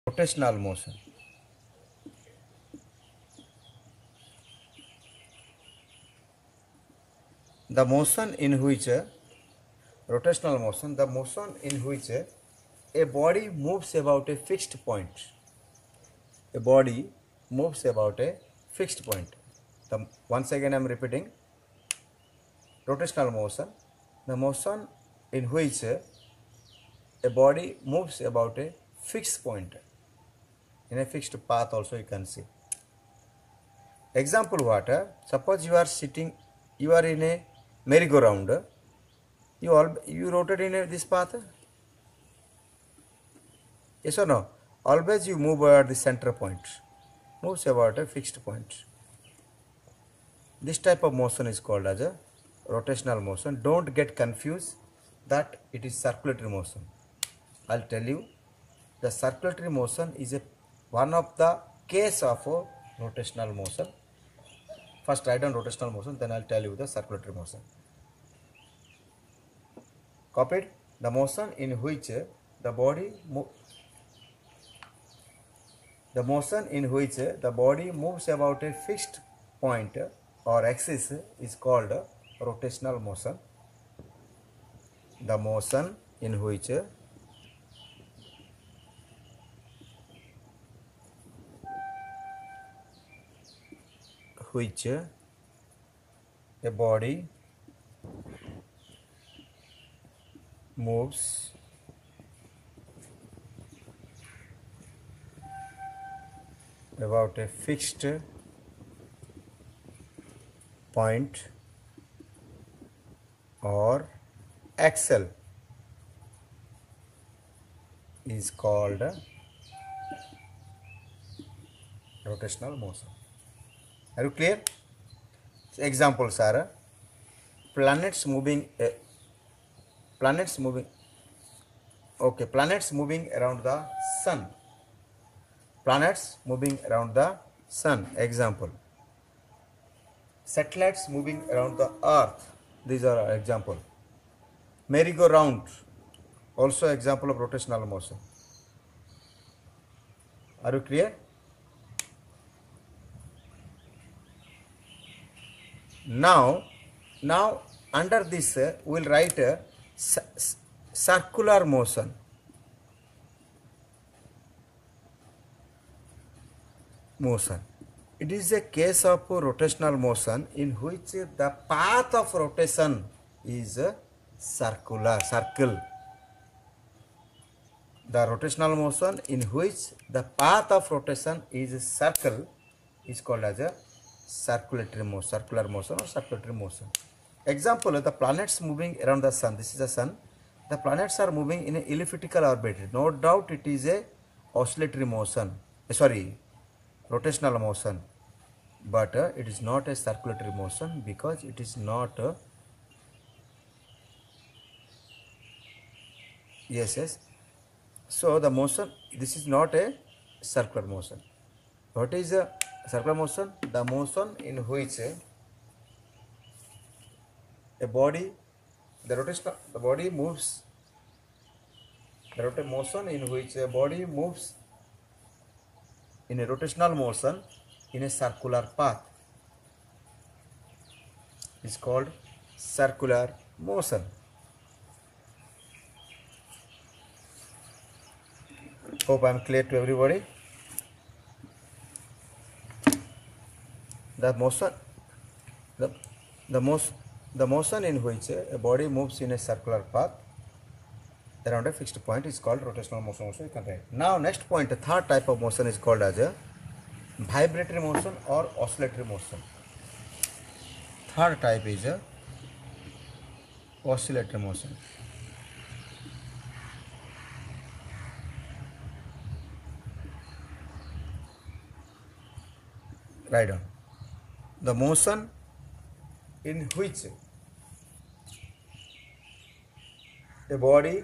rotational motion. The motion in which rotational motion, the motion in which a body moves about a fixed point. A body moves about a fixed point. Once again I am repeating, rotational motion, the motion in which a body moves about a fixed point, in a fixed path also you can see. Example what? Suppose you are sitting, you are in a merry-go-round, you rotate in this path, yes or no? Always you move at the center point, moves about a fixed point. This type of motion is called as a rotational motion. Don't get confused that it is circulatory motion. I'll tell you, the circulatory motion is one of the case of a rotational motion. First write down rotational motion, then I'll tell you the circulatory motion. Copied? The motion in which the body moves about a fixed point or axis is called rotational motion. The motion in which a body moves about a fixed point or axle is called rotational motion. Are you clear? Examples are planets moving around the sun. Planets moving around the sun. Example. Satellites moving around the earth. These are example. Merry-go-round, also example of rotational motion. Are you clear? Now under this we will write circular motion. It is a case of rotational motion in which the path of rotation is circle. The rotational motion in which the path of rotation is circle is called as a circular motion or circulatory motion. Example, the planets moving around the sun. This is the sun. The planets are moving in an elliptical orbit. No doubt it is a oscillatory motion. Rotational motion. But it is not a circulatory motion because it is not yes. So the motion, this is not a circular motion. What is a circular motion? The motion in which a body, the body moves. The motion in which a body moves in a rotational motion in a circular path is called circular motion. Hope I am clear to everybody. The motion in which a body moves in a circular path around a fixed point is called rotational motion. Also you can write. Now next point, the third type of motion is called as a vibratory motion or oscillatory motion. Third type is a oscillatory motion. Write down. The motion in which a body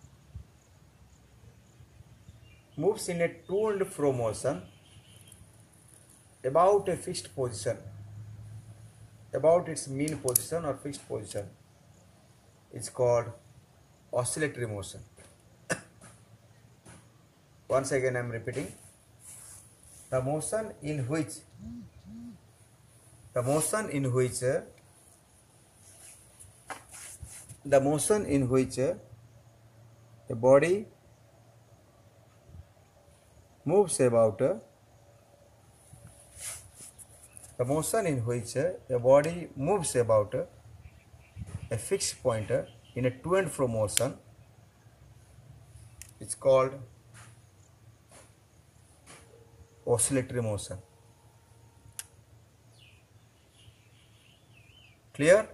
moves in a to and fro motion about a fixed position, about its mean position or fixed position, is called oscillatory motion. once again I am repeating, the motion in which the motion in which a body moves about the motion in which a body moves about a fixed point in a to and fro motion is called oscillatory motion. Clear?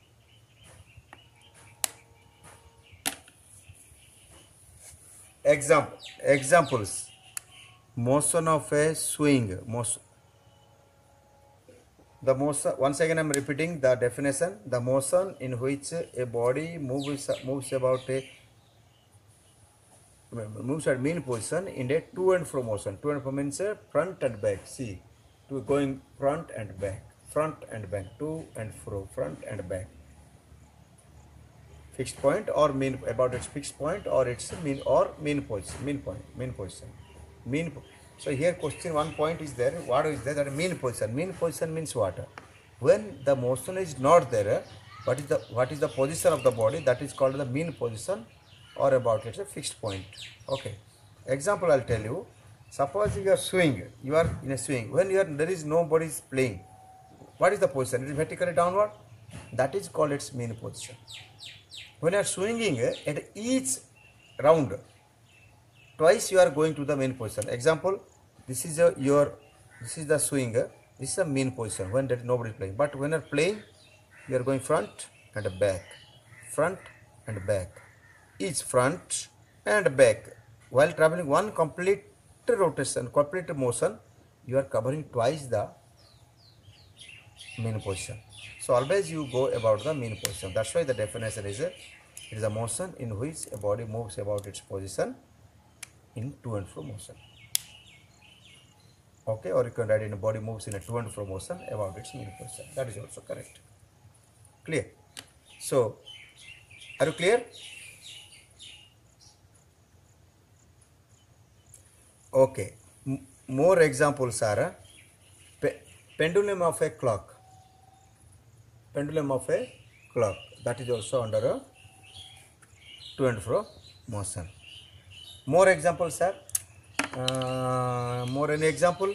Examples: motion of a swing. The motion, once again I am repeating the definition, the motion in which a body moves about a moves at mean position in a to and fro motion. To and fro means front and back. See, to going front and back, to and fro, front and back. Fixed point or mean, about its fixed point or its mean or mean position. So here question one point is there. What is there? That mean position. Mean position means what? When the motion is not there, what is the position of the body? That is called the mean position, or about it's a fixed point. Okay. Example I'll tell you. Suppose you are swing. You are in a swing. When there is nobody is playing. What is the position? It is vertically downward. That is called its mean position. When you are swinging at each round, twice you are going to the main position. Example, this is the swing. This is a mean position when there is nobody playing. But when you are playing, you are going front and back, each front and back. While traveling one complete rotation, complete motion, you are covering twice the mean position. So always you go about the mean position. That's why the definition is it is a motion in which a body moves about its position in to and fro motion. Okay, or you can write in a body moves in a to and fro motion about its mean position. That is also correct. Clear? So, are you clear? Okay. More examples are pendulum of a clock. That is also under a to and fro motion. More examples are more any example?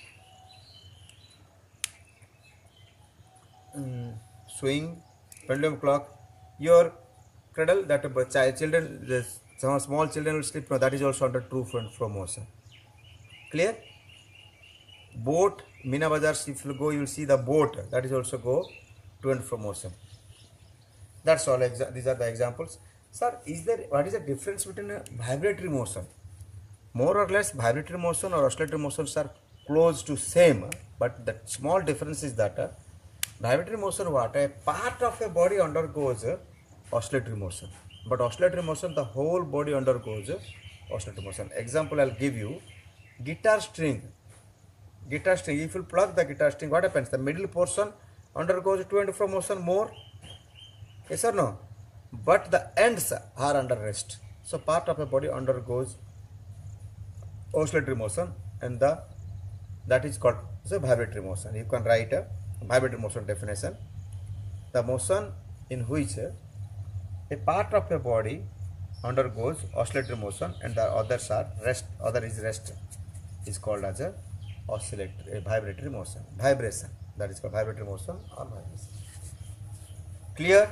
Swing, pendulum clock, your cradle, that children, some small children will sleep. No, that is also under to and fro motion. Clear? Boat, Meena Bazar, if you go, you will see the boat. That is also go to and fro motion. That's all. These are the examples. Sir, what is the difference between a vibratory motion? More or less, vibratory motion or oscillatory motions are close to same, but the small difference is that vibratory motion, what a part of a body undergoes oscillatory motion, but oscillatory motion, the whole body undergoes oscillatory motion. Example I'll give you: guitar string. If you plug the guitar string, what happens? The middle portion undergoes to and fro motion more. Yes or no? But the ends are under rest. So part of a body undergoes oscillatory motion, and that is called vibratory motion. You can write a vibratory motion definition: the motion in which a part of a body undergoes oscillatory motion and the others are rest. Other is rest is called as a vibratory motion. Vibration, that is called vibratory motion or vibration. Clear?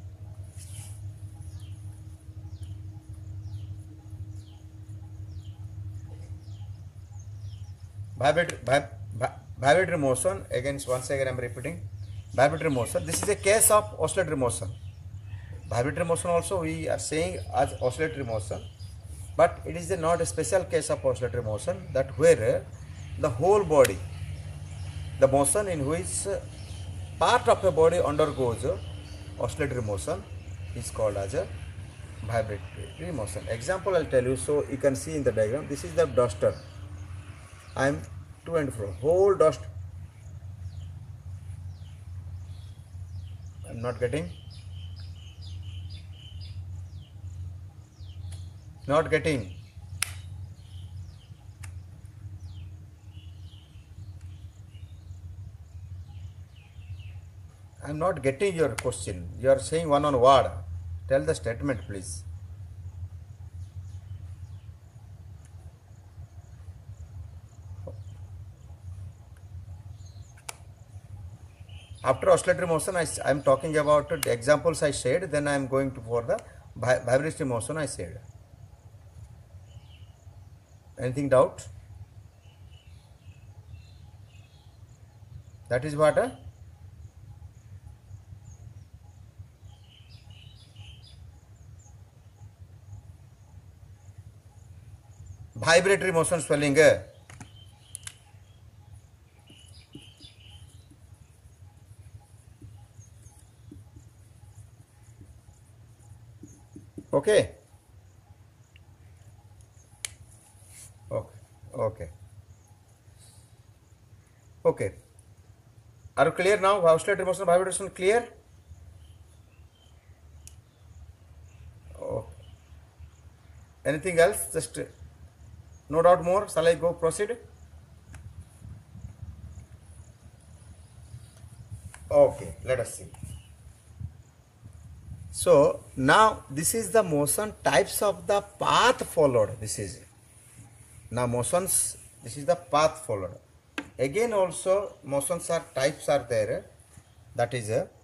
Vibratory motion, once again I am repeating, vibratory motion, this is a case of oscillatory motion. Vibratory motion also we are saying as oscillatory motion, but it is not a special case of oscillatory motion, that where the whole body, the motion in which part of a body undergoes oscillatory motion is called as a vibratory motion. Example I'll tell you, so you can see in the diagram. This is the duster. I am to and fro, whole dust. I am not getting. I'm not getting your question. You are saying one on word. Tell the statement, please. After oscillatory motion, I'm talking about the examples I said. Then I'm going to for the vibratory motion I said. Anything doubt? That is what? Vibratory motion swelling. Okay. Okay. Okay. Okay. Are you clear now? Oscillatory motion, vibration clear? Okay. Anything else? Just no doubt more. Shall I go proceed? Okay. Let us see. So now this is the motion types of the path followed. This is now motions. This is the path followed. Again also motions are types are there. That is